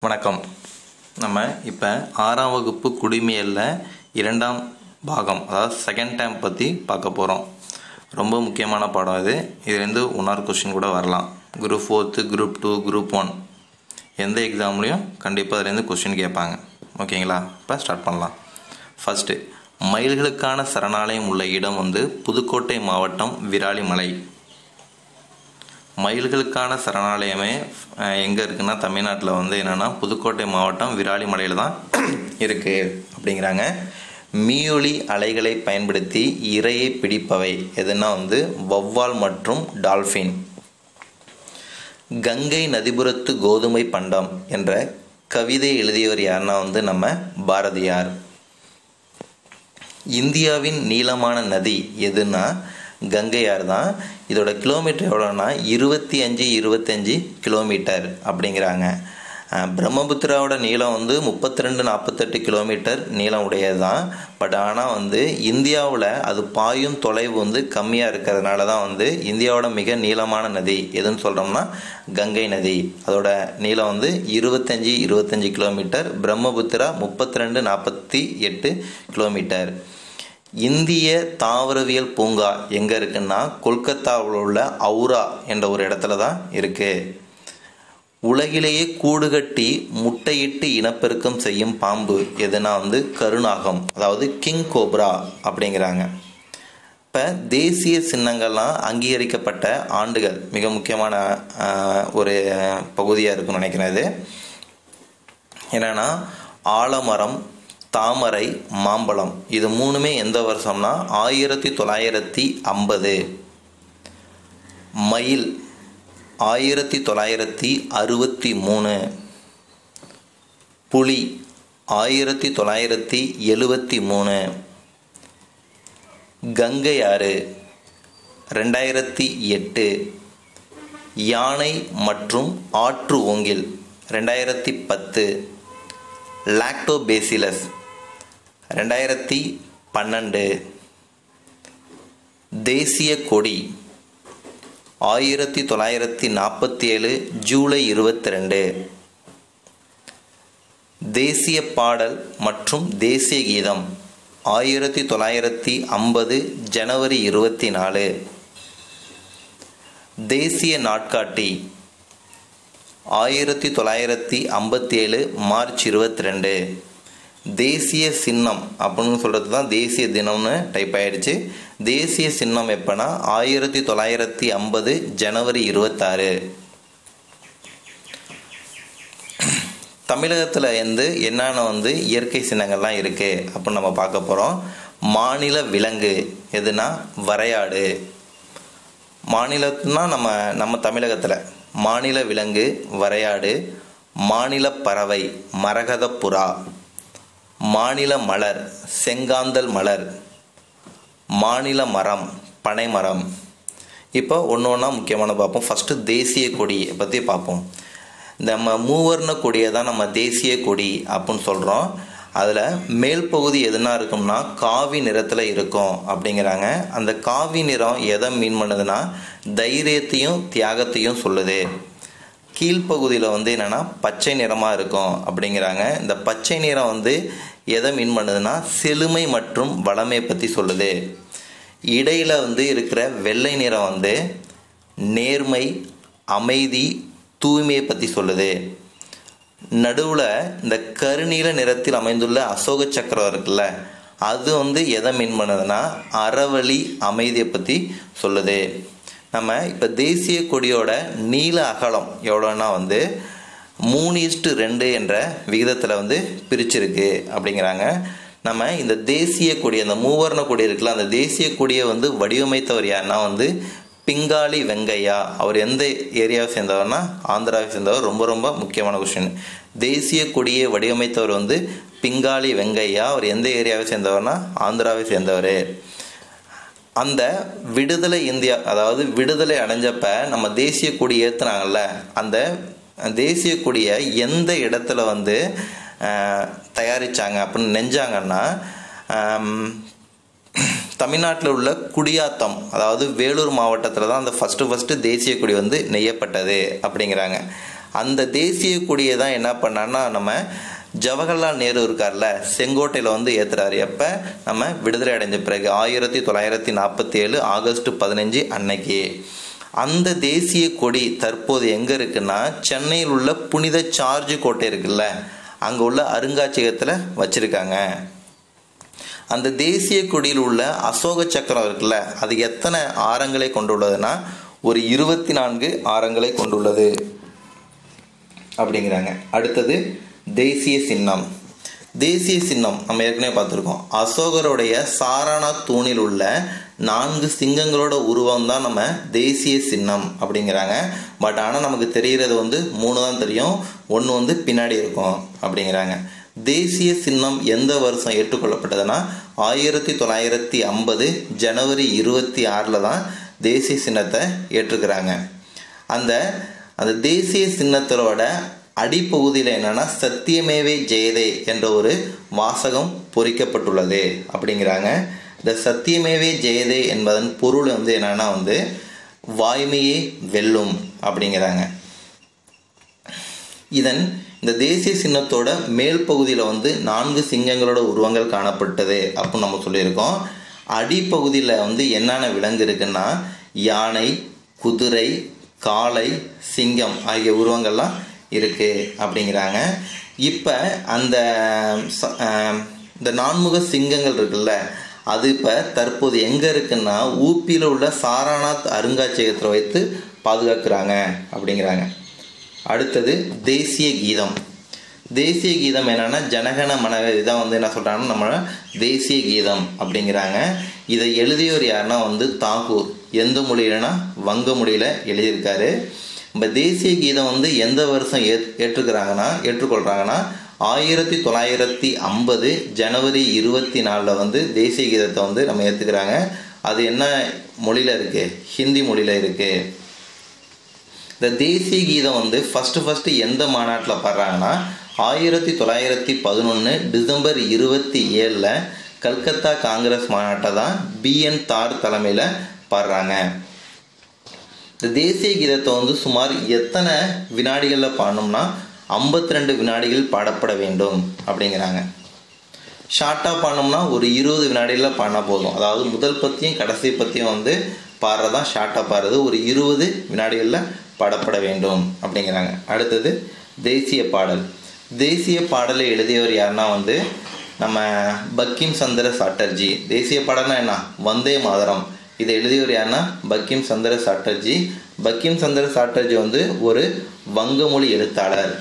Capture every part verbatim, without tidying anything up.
வணக்கம். நம்ம இப்போ ஆறாம் வகுப்பு குடிமையியலில் இரண்டாம் பாகம் அதாவது செகண்ட் டைம் பற்றி பார்க்க போகிறோம். ரொம்ப முக்கியமான பாடம் இது. இதுலேருந்து ஒன்னார் கொஸ்டின் கூட வரலாம். Group fourth, group two, group one எந்த எக்ஸாம்லேயும் கண்டிப்பாக அதுலேருந்து கொஸ்டின் கேட்பாங்க. ஓகேங்களா? இப்போ ஸ்டார்ட் பண்ணலாம். ஃபஸ்ட்டு, மயில்களுக்கான சரணாலயம் உள்ள இடம் வந்து புதுக்கோட்டை மாவட்டம் விராலிமலை. மயில்களுக்கான சரணாலயமே எங்கே இருக்குன்னா தமிழ்நாட்டில் வந்து என்னென்னா புதுக்கோட்டை மாவட்டம் விராலிமலையில் தான் இருக்குது அப்படிங்கிறாங்க. மீயொலி அலைகளை பயன்படுத்தி இரையை பிடிப்பவை எதுனா வந்து வௌவால் மற்றும் டால்ஃபின். கங்கை நதிபுரத்து கோதுமை பண்டம் என்ற கவிதை எழுதியவர் யாருன்னா வந்து நம்ம பாரதியார். இந்தியாவின் நீளமான நதி எதுனா கங்கையார் தான். இதோட கிலோமீட்டர் எவ்வளோன்னா இருபத்தி அஞ்சு இருபத்தஞ்சி கிலோமீட்டர் அப்படிங்கிறாங்க. பிரம்மபுத்திராவோட நீளம் வந்து முப்பத்தி ரெண்டு நாற்பத்தெட்டு கிலோமீட்டர் நீளம் உடையது தான். பட் ஆனால் வந்து இந்தியாவில் அது பாயும் தொலைவு வந்து கம்மியாக இருக்கிறதுனால தான் வந்து இந்தியாவோட மிக நீளமான நதி எதுன்னு சொல்கிறோம்னா கங்கை நதி. அதோட நீளம் வந்து இருபத்தஞ்சி இருபத்தஞ்சி கிலோமீட்டர். பிரம்மபுத்திரா முப்பத்தி ரெண்டு நாற்பத்தி எட்டு கிலோமீட்டர். இந்திய தாவரவியல் பூங்கா எங்கே இருக்குன்னா கொல்கத்தாவில் உள்ள ஔரா என்ற ஒரு இடத்துல தான் இருக்குது. உலகிலேயே கூடுகட்டி முட்டையிட்டு இனப்பெருக்கம் செய்யும் பாம்பு எதுனா வந்து கருநாகம் அதாவது கிங் கோப்ரா அப்படிங்கிறாங்க. இப்போ தேசிய சின்னங்கள்லாம் அங்கீகரிக்கப்பட்ட ஆண்டுகள் மிக முக்கியமான ஒரு பகுதியாக இருக்குன்னு நினைக்கிறது. என்னன்னா ஆலமரம், தாமரை, மாம்பழம் இது மூணுமே எந்த வருஷம்னா ஆயிரத்தி தொள்ளாயிரத்தி ஐம்பது. மயில் ஆயிரத்தி தொள்ளாயிரத்தி அறுபத்தி மூணு. புலி ஆயிரத்தி தொள்ளாயிரத்தி எழுபத்தி மூணு. கங்கை ஆறு ரெண்டாயிரத்தி எட்டு. யானை மற்றும் ஆற்று ஓங்கில் ரெண்டாயிரத்தி பத்து. லாக்டோபேசிலஸ் ரெண்டாயிரத்தி பன்னெண்டு. தேசிய கொடி ஆயிரத்தி தொள்ளாயிரத்தி நாற்பத்தி ஏழு ஜூலை இருபத்தி ரெண்டு. தேசிய பாடல் மற்றும் தேசிய கீதம் ஆயிரத்தி தொள்ளாயிரத்தி ஐம்பது ஜனவரி இருபத்தி நாலு. தேசிய நாட்காட்டி ஆயிரத்தி தொள்ளாயிரத்தி ஐம்பத்தி ஏழு மார்ச் இருபத்தி ரெண்டு. தேசிய சின்னம் அப்படின்னு சொல்கிறது தான் தேசிய தினம்னு டைப் ஆயிடுச்சு. தேசிய சின்னம் எப்போனா ஆயிரத்தி தொள்ளாயிரத்தி ஐம்பது ஜனவரி இருபத்தாறு. தமிழகத்தில் வந்து என்னென்ன வந்து இயற்கை சின்னங்கள்லாம் இருக்குது அப்படின்னு நம்ம பார்க்க போகிறோம். மாநில விலங்கு எதுனா வரையாடு. மாநிலத்துனா நம்ம நம்ம தமிழகத்தில் மாநில விலங்கு வரையாடு. மாநில பறவை மரகத புறா. மாநில மலர் செங்காந்தல் மலர். மாநில மரம் பனைமரம். இப்போ ஒன்று ஒன்றா முக்கியமான பார்ப்போம். ஃபஸ்ட்டு தேசிய கொடியை பற்றி பார்ப்போம். நம்ம மூவர்ண கொடியை தான் நம்ம தேசிய கொடி அப்படின்னு சொல்கிறோம். அதில் மேல் பகுதி எதுனா இருக்கும்னா காவி நிறத்தில் இருக்கும் அப்படிங்கிறாங்க. அந்த காவி நிறம் எதை மீன் பண்ணுதுன்னா தைரியத்தையும் தியாகத்தையும் சொல்லுது. கீழ்ப்பகுதியில் வந்து என்னென்னா பச்சை நிறமாக இருக்கும் அப்படிங்கிறாங்க. இந்த பச்சை நிறம் வந்து எதை மீன் பண்ணுதுன்னா செழுமை மற்றும் வளமையை பற்றி சொல்லுது. இடையில் வந்து இருக்கிற வெள்ளை நிறம் வந்து நேர்மை, அமைதி, தூய்மையை பற்றி சொல்லுது. நடுவில் இந்த கருநீல நிறத்தில் அமைந்துள்ள அசோக சக்கரம் இருக்குல்ல அது வந்து எதை மீன் பண்ணுதுன்னா அறவழி அமைதியை பற்றி சொல்லுது. நம்ம இப்போ தேசிய கொடியோட நீள அகலம் எவ்வளோன்னா வந்து மூணு இஸ்டு ரெண்டு என்ற விகிதத்தில் வந்து பிரிச்சிருக்கு அப்படிங்கிறாங்க. நம்ம இந்த தேசிய கொடி அந்த மூவர்ண கொடி இருக்குல்ல அந்த தேசிய கொடியை வந்து வடிவமைத்தவர் யாருன்னா வந்து பிங்காளி வெங்கையா. அவர் எந்த ஏரியாவை சேர்ந்தவர்னா ஆந்திராவை சேர்ந்தவர். ரொம்ப ரொம்ப முக்கியமான கொஸ்டின். தேசிய கொடியை வடிவமைத்தவர் வந்து பிங்காளி வெங்கையா. அவர் எந்த ஏரியாவை சேர்ந்தவர்னா ஆந்திராவை சேர்ந்தவர். அந்த விடுதலை இந்தியா அதாவது விடுதலை அடைஞ்சப்ப நம்ம தேசிய கொடி ஏற்றுனாங்கல்ல அந்த தேசிய கொடியை எந்த இடத்துல வந்து தயாரித்தாங்க அப்படின்னு நெஞ்சாங்கன்னா தமிழ்நாட்டில் உள்ள குடியாத்தம் அதாவது வேலூர் மாவட்டத்தில் தான் அந்த ஃபஸ்ட்டு ஃபஸ்ட்டு தேசிய கொடி வந்து நெய்யப்பட்டது அப்படிங்கிறாங்க. அந்த தேசிய கொடியை தான் என்ன பண்ணான்னா நம்ம ஜவஹர்லால் நேரு இருக்கார்ல, செங்கோட்டையில் வந்து ஏற்றுறாரு. எப்போ? நம்ம விடுதலை அடைஞ்ச பிறகு ஆயிரத்தி தொள்ளாயிரத்தி நாற்பத்தி ஏழு ஆகஸ்ட் பதினஞ்சு அன்னைக்கு. அந்த தேசிய கொடி தற்போது எங்கே இருக்குன்னா சென்னையில் உள்ள புனித சார்ஜ் கோட்டை இருக்குல்ல, அங்கே உள்ள அருங்காட்சியகத்தில் வச்சுருக்காங்க. அந்த தேசிய கொடியில் உள்ள அசோக சக்கரம் இருக்குல்ல, அது எத்தனை ஆரங்களை கொண்டுள்ளதுன்னா ஒரு இருபத்தி நான்கு ஆரங்களை கொண்டுள்ளது அப்படிங்கிறாங்க. அடுத்தது தேசிய சின்னம். தேசிய சின்னம் நம்ம ஏற்கனவே பார்த்துருக்கோம். அசோகருடைய சாராநாத் தூணில் உள்ள நான்கு சிங்கங்களோட உருவம் தான் நம்ம தேசிய சின்னம் அப்படிங்கிறாங்க. பட் ஆனால் நமக்கு தெரிகிறது வந்து மூணு தான் தெரியும், ஒன்று வந்து பின்னாடி இருக்கும் அப்படிங்கிறாங்க. தேசிய சின்னம் எந்த வருஷம் ஏற்றுக்கொள்ளப்பட்டதுன்னா ஆயிரத்தி தொள்ளாயிரத்தி ஐம்பது ஜனவரி இருபத்தி ஆறில் தான் தேசிய சின்னத்தை ஏற்றுக்கிறாங்க. அந்த அந்த தேசிய சின்னத்தோட அடிப்பகுதியில் என்னன்னா சத்தியமேவே ஜெயதே என்ற ஒரு வாசகம் பொறிக்கப்பட்டுள்ளது அப்படிங்கிறாங்க. இந்த சத்தியமேவே ஜெயதே என்பதன் பொருள் வந்து என்னன்னா வந்து வாய்மையே வெல்லும் அப்படிங்கிறாங்க. இதன் இந்த தேசிய சின்னத்தோட மேல் பகுதியில் வந்து நான்கு சிங்கங்களோட உருவங்கள் காணப்பட்டது அப்படின்னு நம்ம சொல்லியிருக்கோம். அடிப்பகுதியில் வந்து என்னென்ன விலங்கு இருக்குன்னா யானை, குதிரை, காளை, சிங்கம் ஆகிய உருவங்கள்லாம் இருக்குது அப்படிங்கிறாங்க. இப்போ அந்த இந்த நான்முக சிங்கங்கள் இருக்குல்ல, அது இப்போ தற்போது எங்கே இருக்குன்னா ஊப்பியில் உள்ள சாராநாத் அருங்காட்சியகத்தில் வைத்து பாதுகாக்கிறாங்க அப்படிங்கிறாங்க. அடுத்தது தேசிய கீதம். தேசிய கீதம் என்னென்னா ஜனகன மனக, இதான் வந்து என்ன சொல்கிறாங்கன்னா நம்ம தேசிய கீதம் அப்படிங்கிறாங்க. இதை எழுதியவர் யாருன்னா வந்து தாகூர். எந்த மொழியிலனா வங்க மொழியில் எழுதியிருக்காரு. இப்போ தேசிய கீதம் வந்து எந்த வருஷம் ஏ ஏற்றுக்கிறாங்கன்னா ஏற்றுக்கொள்கிறாங்கன்னா ஆயிரத்தி தொள்ளாயிரத்தி ஐம்பது ஜனவரி இருபத்தி நாலில் வந்து தேசிய கீதத்தை வந்து நம்ம ஏற்றுக்கிறாங்க. அது என்ன மொழியில் இருக்குது? ஹிந்தி மொழியில் இருக்குது. இந்த தேசிய கீதம் வந்து ஃபஸ்ட்டு ஃபஸ்ட்டு எந்த மாநாட்டில் பாடுறாங்கன்னா ஆயிரத்தி தொள்ளாயிரத்தி பதினொன்று டிசம்பர் இருபத்தி ஏழில் கல்கத்தா காங்கிரஸ் மாநாட்டை தான் பிஎன் தார் தலைமையில் பாடுறாங்க. இந்த தேசிய கீதத்தை வந்து சுமார் எத்தனை வினாடிகளில் பாடணும்னா ஐம்பத்தி ரெண்டு வினாடிகள் பாடப்பட வேண்டும் அப்படிங்கிறாங்க. ஷார்ட்டாக பாடணும்னா ஒரு இருபது வினாடிகளில் பாடினா போதும். அதாவது முதல் பத்தியும் கடைசி பத்தியும் வந்து பாடுறதான் ஷார்ட்டாக பாடுறது. ஒரு இருபது வினாடிகளில் பாடப்பட வேண்டும் அப்படிங்கிறாங்க. அடுத்தது தேசிய பாடல். தேசிய பாடலை எழுதியவர் யாருன்னா வந்து நம்ம பங்கிம் சந்திர சாட்டர்ஜி. தேசிய பாடல்னா என்ன? வந்தே மாதரம். இதை எழுதியவர் யாருன்னா பங்கிம் சந்திர சாட்டர்ஜி. பங்கிம் சந்திர சாட்டர்ஜி வந்து ஒரு வங்கமொழி எழுத்தாளர்.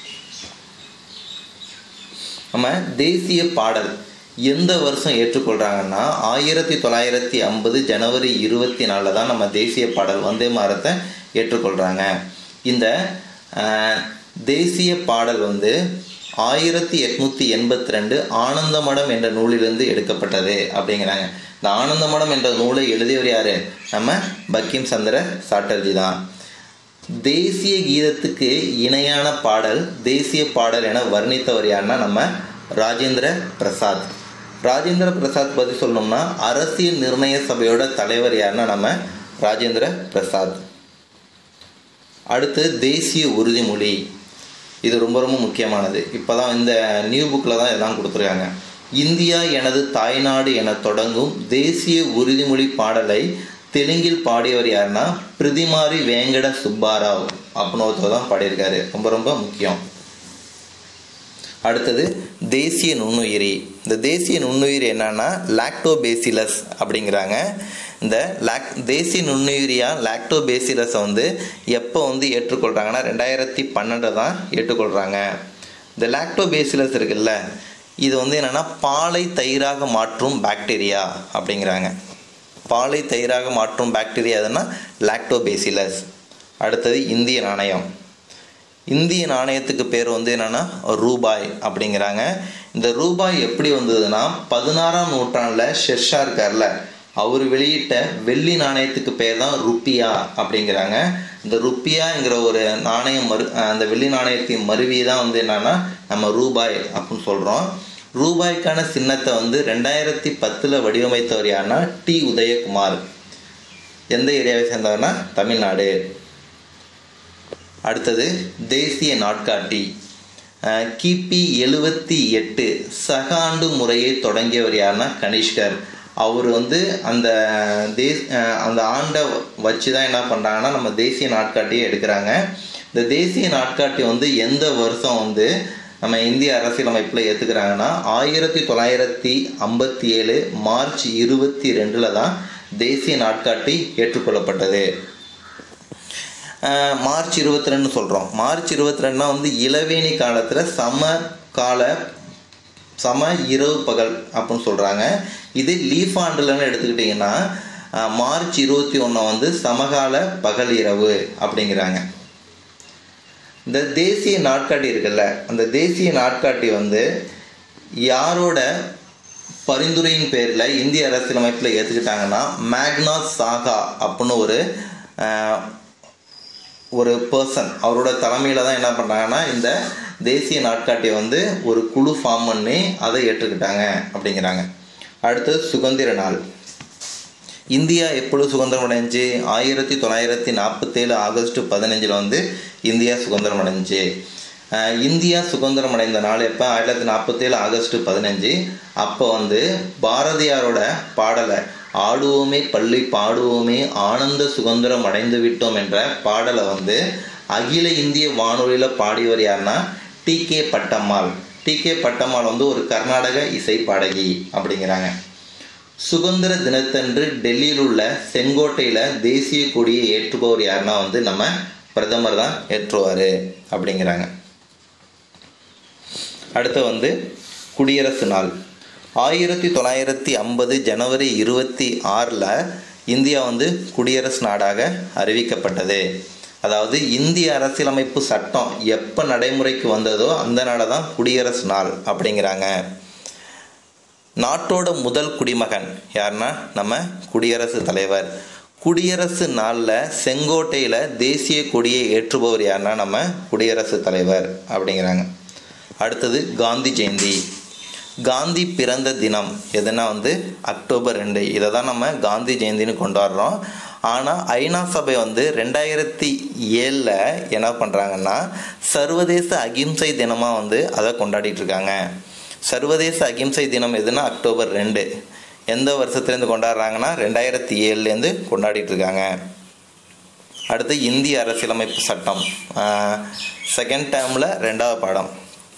நம்ம தேசிய பாடல் எந்த வருஷம் ஏற்றுக்கொள்கிறாங்கன்னா ஆயிரத்தி தொள்ளாயிரத்தி ஐம்பது ஜனவரி இருபத்தி நாலில் தான் நம்ம தேசிய பாடல் வந்தே மாதரத்தை ஏற்றுக்கொள்கிறாங்க. இந்த தேசிய பாடல் வந்து ஆயிரத்தி எட்நூற்றி எண்பத்தி ரெண்டு ஆனந்தமடம் என்ற நூலிலிருந்து எடுக்கப்பட்டது அப்படிங்கிறாங்க. இந்த ஆனந்தமடம் என்ற நூலை எழுதியவர் யார்? நம்ம பங்கிம் சந்திர சாட்டர்ஜி தான். தேசிய கீதத்துக்கு இணையான பாடல் தேசிய பாடல் என வர்ணித்தவர் யாருன்னா நம்ம ராஜேந்திர பிரசாத். ராஜேந்திர பிரசாத் பற்றி சொல்லணும்னா அரசியல் நிர்ணய சபையோட தலைவர் யாருன்னா நம்ம ராஜேந்திர பிரசாத். அடுத்து தேசிய உறுதிமொழி. இது ரொம்ப ரொம்ப முக்கியமானது. இப்போ தான் இந்த நியூ புக்கில் தான் இதெல்லாம் கொடுத்துருக்காங்க. இந்தியா எனது தாய்நாடு என தொடங்கும் தேசிய உறுதிமொழி பாடலை தெலுங்கில் பாடியவர் யாருன்னா பிரிதிமாரி வேங்கட சுப்பாராவ் அப்படின்னு ஒருத்தர் தான் பாடியிருக்காரு. ரொம்ப ரொம்ப முக்கியம். அடுத்தது தேசிய நுண்ணுயிரி. இந்த தேசிய நுண்ணுயிரி என்னன்னா லாக்டோபேசிலஸ் அப்படிங்கிறாங்க. இந்த லாக் தேசிய நுண்ணுயிரியா லாக்டோபேசிலஸை வந்து எப்போ வந்து ஏற்றுக்கொள்கிறாங்கன்னா ரெண்டாயிரத்தி பன்னெண்டு தான் ஏற்றுக்கொள்கிறாங்க. இந்த லாக்டோபேசிலஸ் இருக்குல்ல, இது வந்து என்னென்னா பாலை தயிராக மாற்றும் பாக்டீரியா அப்படிங்கிறாங்க. பாலை தயிராக மாற்றும் பாக்டீரியா எதுனா லாக்டோபேசிலஸ். அடுத்தது இந்திய நாணயம். இந்திய நாணயத்துக்கு பேர் வந்து என்னென்னா ரூபாய் அப்படிங்கிறாங்க. இந்த ரூபாய் எப்படி வந்ததுன்னா பதினாறாம் நூற்றாண்டில் ஷெர்ஷா இருக்கார்ல, அவர் வெளியிட்ட வெள்ளி நாணயத்துக்கு பேர் தான் ருப்பியா அப்படிங்கிறாங்க. இந்த ருப்பியாங்கிற ஒரு நாணயம் மறு அந்த வெள்ளி நாணயத்தின் மருவியை தான் வந்து என்னன்னா நம்ம ரூபாய் அப்படின்னு சொல்கிறோம். ரூபாய்க்கான சின்னத்தை வந்து ரெண்டாயிரத்தி பத்தில் வடிவமைத்தவர் யாருன்னா டி உதயகுமார். எந்த ஏரியாவை சேர்ந்தவர்னா தமிழ்நாடு. அடுத்தது தேசிய நாட்காட்டி. கிபி எழுபத்தி எட்டு சக ஆண்டு முறையை தொடங்கியவர் யாருன்னா கனிஷ்கர். அவர் வந்து அந்த தேஸ் அந்த ஆண்டை வச்சு தான் என்ன பண்ணுறாங்கன்னா நம்ம தேசிய நாட்காட்டியை எடுக்கிறாங்க. இந்த தேசிய நாட்காட்டி வந்து எந்த வருஷம் வந்து நம்ம இந்திய அரசியலமைப்பில் ஏற்றுக்கிறாங்கன்னா ஆயிரத்தி தொள்ளாயிரத்தி ஐம்பத்தி ஏழு மார்ச் இருபத்தி ரெண்டில் தான் தேசிய நாட்காட்டி ஏற்றுக்கொள்ளப்பட்டது. மார்ச் இருபத்தி ரெண்டு சொல்கிறோம். மார்ச் இருபத்தி ரெண்டுனா வந்து இளவேணி காலத்தில் சம கால சம இரவு பகல் அப்படின்னு சொல்கிறாங்க. இது லீஃப் ஆண்டுலன்னு எடுத்துக்கிட்டிங்கன்னா மார்ச் இருபத்தி ஒன்று வந்து சமகால பகல் இரவு அப்படிங்கிறாங்க. இந்த தேசிய நாட்காட்டி இருக்குல்ல, அந்த தேசிய நாட்காட்டி வந்து யாரோட பரிந்துரையின் பேரில் இந்திய அரசியலமைப்பில் ஏற்றுக்கிட்டாங்கன்னா மேக்னா சாகா அப்படின்னு ஒரு ஒரு பர்சன் அவரோட தலைமையில் தான் என்ன பண்ணுறாங்கன்னா இந்த தேசிய நாட்காட்டியை வந்து ஒரு குழு ஃபார்ம் பண்ணி அதை ஏற்றுக்கிட்டாங்க அப்படிங்கிறாங்க. அடுத்தது சுதந்திர நாள். இந்தியா எப்பொழுது சுதந்திரம் அடைஞ்சு? ஆயிரத்தி தொள்ளாயிரத்தி நாற்பத்தேழு ஆகஸ்ட் பதினஞ்சில் வந்து இந்தியா சுதந்திரம் அடைஞ்சு. இந்தியா சுதந்திரம் அடைந்த நாள் எப்போ? ஆயிரத்தி தொள்ளாயிரத்தி நாற்பத்தேழு ஆகஸ்ட் பதினஞ்சு. அப்போ வந்து பாரதியாரோட பாடலை ஆடுவோமே பள்ளி பாடுவோமே ஆனந்த சுதந்திரம் அடைந்து விட்டோம் என்ற பாடலை வந்து அகில இந்திய வானொலியில் பாடியவர் யாருன்னா T K Pattammal. T K Pattammal வந்து ஒரு கர்நாடக இசை பாடகி அப்படிங்கிறாங்க. சுதந்திர தினத்தன்று டெல்லியில் உள்ள செங்கோட்டையில் தேசிய கொடியை ஏற்றுபவர் யாருன்னா வந்து நம்ம பிரதமர் தான் ஏற்றுவார் அப்படிங்கிறாங்க. அடுத்து வந்து குடியரசு நாள். ஆயிரத்தி தொள்ளாயிரத்தி ஐம்பது ஜனவரி இருபத்தி ஆறில் இந்தியா வந்து குடியரசு நாடாக அறிவிக்கப்பட்டது. அதாவது இந்திய அரசியலமைப்பு சட்டம் எப்போ நடைமுறைக்கு வந்ததோ அந்த நாளை தான் குடியரசு நாள் அப்படிங்கிறாங்க. நாட்டோட முதல் குடிமகன் யாருன்னா நம்ம குடியரசுத் தலைவர். குடியரசு நாளில் செங்கோட்டையில் தேசிய கொடியை ஏற்றுபவர் யாருன்னா நம்ம குடியரசுத் தலைவர் அப்படிங்கிறாங்க. அடுத்தது காந்தி ஜெயந்தி. காந்தி பிறந்த தினம் எதுனா வந்து அக்டோபர் ரெண்டு. இதை தான் நம்ம காந்தி ஜெயந்தின்னு கொண்டாடுறோம். ஆனால் ஐநா சபை வந்து ரெண்டாயிரத்தி ஏழில் என்ன பண்ணுறாங்கன்னா சர்வதேச அகிம்சை தினமாக வந்து அதை கொண்டாடிட்டு இருக்காங்க. சர்வதேச அகிம்சை தினம் எதுனா அக்டோபர் ரெண்டு. எந்த வருஷத்துலேருந்து கொண்டாடுறாங்கன்னா ரெண்டாயிரத்தி ஏழுலேருந்து கொண்டாடிட்டு இருக்காங்க. அடுத்து இந்திய அரசியலமைப்பு சட்டம் செகண்ட் டேர்மில் ரெண்டாவது பாடம்.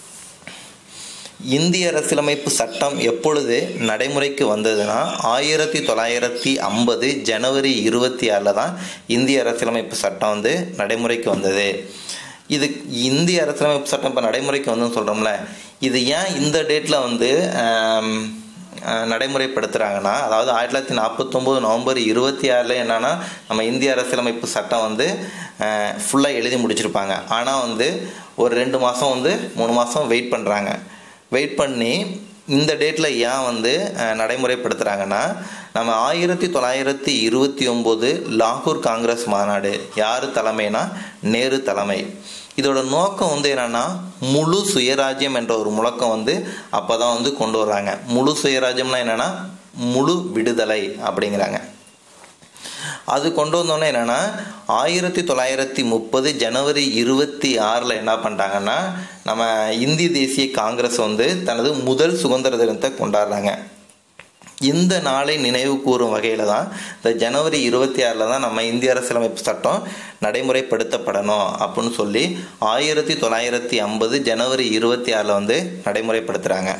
இந்திய அரசியலமைப்பு சட்டம் எப்பொழுது நடைமுறைக்கு வந்ததுன்னா ஆயிரத்தி தொள்ளாயிரத்தி ஐம்பது ஜனவரி இருபத்தி ஆறில் தான் இந்திய அரசியலமைப்பு சட்டம் வந்து நடைமுறைக்கு வந்தது. இது இந்திய அரசியலமைப்பு சட்டம் இப்போ நடைமுறைக்கு வந்ததுன்னு சொல்கிறோம்ல, இது ஏன் இந்த டேட்டில் வந்து நடைமுறைப்படுத்துகிறாங்கன்னா, அதாவது ஆயிரத்தி தொள்ளாயிரத்தி நாற்பத்தொம்போது நவம்பர் இருபத்தி ஆறில் என்னென்னா நம்ம இந்திய அரசியலமைப்பு சட்டம் வந்து ஃபுல்லாக எழுதி முடிச்சிருப்பாங்க. ஆனால் வந்து ஒரு ரெண்டு மாதம் வந்து மூணு மாதம் வெயிட் பண்ணுறாங்க. வெயிட் பண்ணி இந்த டேட்டில் ஏன் வந்து நடைமுறைப்படுத்துகிறாங்கன்னா, நம்ம ஆயிரத்தி தொள்ளாயிரத்தி இருபத்தி ஒம்பது லாகூர் காங்கிரஸ் மாநாடு யார் தலைமைனா நேரு தலைமை. இதோட நோக்கம் வந்து என்னென்னா முழு சுயராஜ்யம் என்ற ஒரு முழக்கம் வந்து அப்போ தான் வந்து கொண்டு வர்றாங்க. முழு சுயராஜ்யம்னா என்னென்னா முழு விடுதலை அப்படிங்கிறாங்க. அது கொண்டு வந்தோன்னே என்னென்னா ஆயிரத்தி தொள்ளாயிரத்தி முப்பது ஜனவரி இருபத்தி ஆறில் என்ன பண்ணிட்டாங்கன்னா நம்ம இந்திய தேசிய காங்கிரஸ் வந்து தனது முதல் சுதந்திர தினத்தை கொண்டாடுறாங்க. இந்த நாளை நினைவு கூறும் வகையில் தான் இந்த ஜனவரி இருபத்தி ஆறில் தான் நம்ம இந்திய அரசியலமைப்பு சட்டம் நடைமுறைப்படுத்தப்படணும் அப்படின்னு சொல்லி ஆயிரத்தி தொள்ளாயிரத்தி ஐம்பது ஜனவரி இருபத்தி ஆறில் வந்து நடைமுறைப்படுத்துகிறாங்க.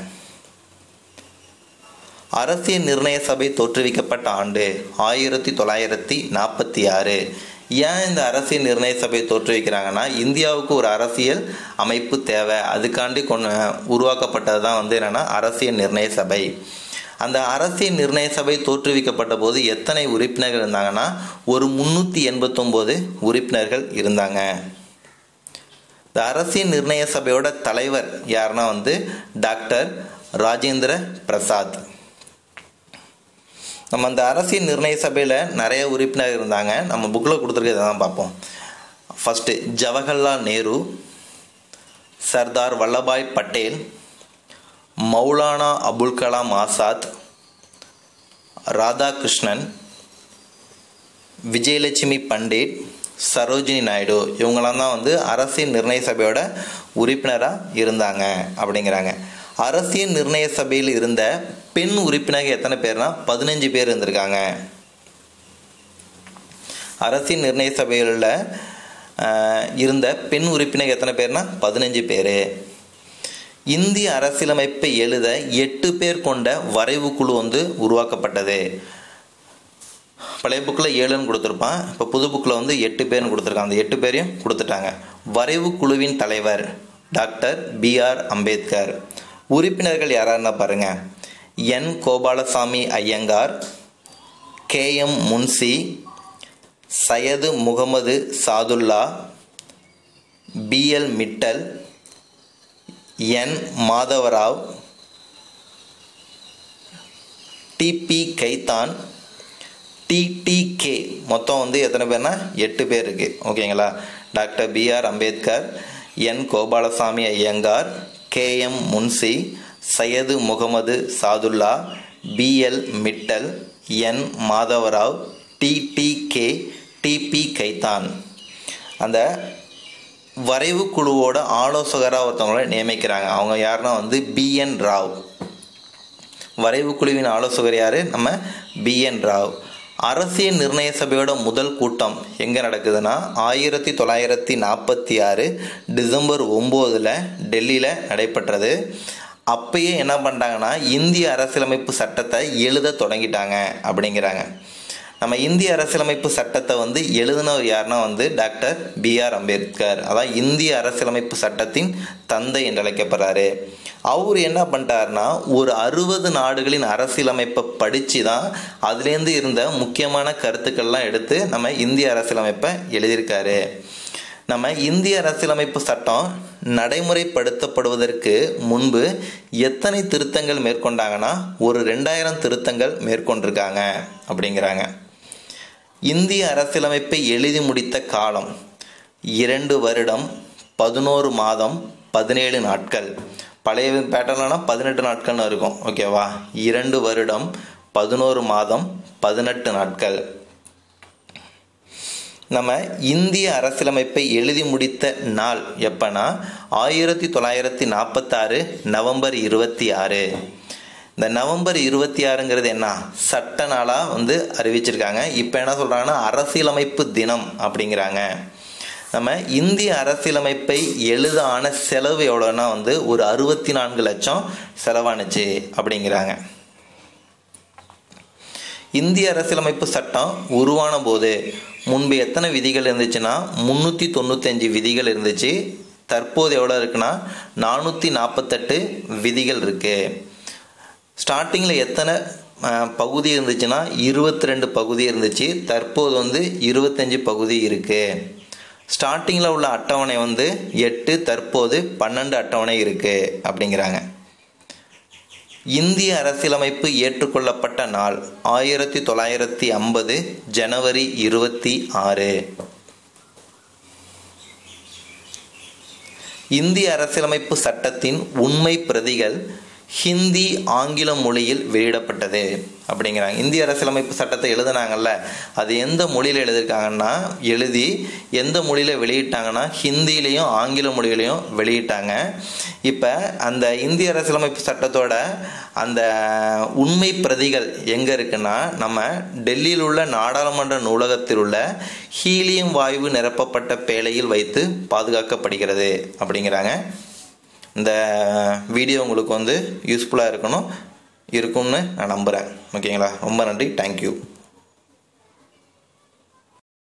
அரசியல் நிர்ணய சபை தோற்றுவிக்கப்பட்ட ஆண்டு ஆயிரத்தி தொள்ளாயிரத்தி நாற்பத்தி ஆறு. ஏன் இந்த அரசியல் நிர்ணய சபை தோற்றுவிக்கிறாங்கன்னா இந்தியாவுக்கு ஒரு அரசியல் அமைப்பு தேவை, அதுக்காண்டி கொண்டு உருவாக்கப்பட்டது தான் வந்து என்னென்னா அரசியல் நிர்ணய சபை. அந்த அரசியல் நிர்ணய சபை தோற்றுவிக்கப்பட்ட போது எத்தனை உறுப்பினர்கள் இருந்தாங்கன்னா ஒரு முந்நூற்றி எண்பத்தொம்போது உறுப்பினர்கள் இருந்தாங்க. இந்த அரசியல் நிர்ணய சபையோட தலைவர் யாருன்னா வந்து டாக்டர் ராஜேந்திர பிரசாத். நம்ம அந்த அரசியல் நிர்ணய சபையில் நிறைய உறுப்பினர் இருந்தாங்க. நம்ம புக்கில் கொடுத்துருக்கதை தான் பார்ப்போம். ஃபஸ்ட்டு ஜவஹர்லால் நேரு, சர்தார் வல்லபாய் பட்டேல், மௌலானா அபுல் கலாம் ஆசாத், ராதாகிருஷ்ணன், விஜயலட்சுமி பண்டிட், சரோஜினி நாயுடு இவங்களாம் தான் வந்து அரசியல் நிர்ணய சபையோட உறுப்பினராக இருந்தாங்க அப்படிங்கிறாங்க. அரசியல் நிர்ணய சபையில் இருந்த பெண் உறுப்பினர்கள் எத்தனை பேர்னா பதினஞ்சு பேர் இருந்திருக்காங்க. அரசியல் நிர்ணய சபையில் இருந்த பெண் உறுப்பினர் எத்தனை பேர்னா பதினஞ்சு பேர். இந்திய அரசியலமைப்பை எழுத எட்டு பேர் கொண்ட வரைவு குழு வந்து உருவாக்கப்பட்டது. பழைய புக்கில் ஏழுன்னு கொடுத்துருப்பான், இப்போ புது புக்கில் வந்து எட்டு பேர்னு கொடுத்துருக்காங்க. அந்த எட்டு பேரையும் கொடுத்துட்டாங்க. வரைவு குழுவின் தலைவர் டாக்டர் பி ஆர் அம்பேத்கர். உறுப்பினர்கள் யாராருன்னா பாருங்க, N Gopalaswami Ayyangar, K M Munshi, Syed Mohammed Saadulla, B L Mittal, N Madhavrao, D P Khaitan, T T K. மொத்தம் வந்து எத்தனை பேர்னா எட்டு பேர் இருக்கு. ஓகேங்களா. Doctor B R Ambedkar, N Gopalaswami Ayyangar, K M Munshi, Syed Mohammed Saadulla, B L Mittal, N Madhavrao, T T K, D P Khaitan. அந்த வரைவு குழுவோட ஆலோசகராக ஒருத்தவங்களை நியமிக்கிறாங்க. அவங்க யாருன்னா வந்து பி என் ராவ். வரைவு குழுவின் ஆலோசகர் யார்? நம்ம பி என் ராவ். அரசியல் நிர்ணய சபையோட முதல் கூட்டம் எங்கே நடக்குதுன்னா ஆயிரத்தி தொள்ளாயிரத்தி நாற்பத்தி ஆறு டிசம்பர் ஒம்போதில் டெல்லியில் நடைபெற்றது. அப்பயே என்ன பண்ணிட்டாங்கன்னா இந்திய அரசியலமைப்பு சட்டத்தை எழுத தொடங்கிட்டாங்க அப்படிங்கிறாங்க. நம்ம இந்திய அரசியலமைப்பு சட்டத்தை வந்து எழுதினவர் யாருன்னா வந்து டாக்டர் பி ஆர் அம்பேத்கர். அதான் இந்திய அரசியலமைப்பு சட்டத்தின் தந்தை என்று அழைக்கப்படுறாரு. அவர் என்ன பண்ணிட்டாருன்னா ஒரு அறுபது நாடுகளின் அரசியலமைப்பை படித்து தான் அதுலேருந்து இருந்த முக்கியமான கருத்துக்கள்லாம் எடுத்து நம்ம இந்திய அரசியலமைப்பை எழுதியிருக்காரு. நம்ம இந்திய அரசியலமைப்பு சட்டம் நடைமுறைப்படுத்தப்படுவதற்கு முன்பு எத்தனை திருத்தங்கள் மேற்கொண்டாங்கன்னா ஒரு ரெண்டாயிரம் திருத்தங்கள் மேற்கொண்டிருக்காங்க அப்படிங்கிறாங்க. இந்திய அரசியலமைப்பை எழுதி முடித்த காலம் இரண்டு வருடம் பதினோரு மாதம் பதினேழு நாட்கள். பழைய பேட்டர்னா பதினெட்டு நாட்கள்னு இருக்கும். ஓகேவா. இரண்டு வருடம் பதினோரு மாதம் பதினெட்டு நாட்கள். நம்ம இந்திய அரசியலமைப்பை எழுதி முடித்த நாள் எப்பன்னா ஆயிரத்தி தொள்ளாயிரத்தி நாற்பத்தாறு நவம்பர் இருபத்தி ஆறு. இந்த நவம்பர் இருபத்தி ஆறுங்கிறது என்ன சட்ட நாளாக வந்து அறிவிச்சிருக்காங்க. இப்போ என்ன சொல்கிறாங்கன்னா அரசியலமைப்பு தினம் அப்படிங்கிறாங்க. நம்ம இந்திய அரசியலமைப்பை எழுத ஆன செலவு எவ்வளோன்னா வந்து ஒரு அறுபத்தி நான்கு லட்சம் செலவானுச்சு அப்படிங்கிறாங்க. இந்திய அரசியலமைப்பு சட்டம் உருவான போது முன்பு எத்தனை விதிகள் இருந்துச்சுன்னா முந்நூற்றி தொண்ணூத்தஞ்சு விதிகள் இருந்துச்சு. தற்போது எவ்வளோ இருக்குன்னா நானூற்றி நாற்பத்தெட்டு விதிகள் இருக்குது. ஸ்டார்டிங்கில் எத்தனை பகுதி இருந்துச்சுன்னா இருபத்தி ரெண்டு பகுதி இருந்துச்சு. தற்போது வந்து இருபத்தஞ்சி பகுதி இருக்குது. ஸ்டார்டிங்கில் உள்ள அட்டவணை வந்து எட்டு, தற்போது பன்னெண்டு அட்டவணை இருக்குது அப்படிங்கிறாங்க. இந்திய அரசியலமைப்பு ஏற்றுக்கொள்ளப்பட்ட நாள் ஆயிரத்தி தொள்ளாயிரத்தி ஐம்பது ஜனவரி இருபத்தி ஆறு. இந்திய அரசியலமைப்பு சட்டத்தின் உண்மை பிரதிகள் ஹிந்தி ஆங்கில மொழியில் வெளியிடப்பட்டது அப்படிங்கிறாங்க. இந்திய அரசியலமைப்பு சட்டத்தை எழுதுனாங்கல்ல அது எந்த மொழியில் எழுதியிருக்காங்கன்னா எழுதி எந்த மொழியில் வெளியிட்டாங்கன்னா ஹிந்திலையும் ஆங்கில மொழியிலையும் வெளியிட்டாங்க. இப்போ அந்த இந்திய அரசியலமைப்பு சட்டத்தோட அந்த உண்மை பிரதிகள் எங்கே இருக்குன்னா நம்ம டெல்லியில் உள்ள நாடாளுமன்ற நூலகத்தில் உள்ள ஹீலியம் வாயு நிரப்பப்பட்ட பேழையில் வைத்து பாதுகாக்கப்படுகிறது அப்படிங்கிறாங்க. இந்த வீடியோ உங்களுக்கு வந்து யூஸ்ஃபுல்லாக இருக்கணும் இருக்கும்னு நான் நம்புகிறேன். ஓகேங்களா. ரொம்ப நன்றி. தேங்க்யூ.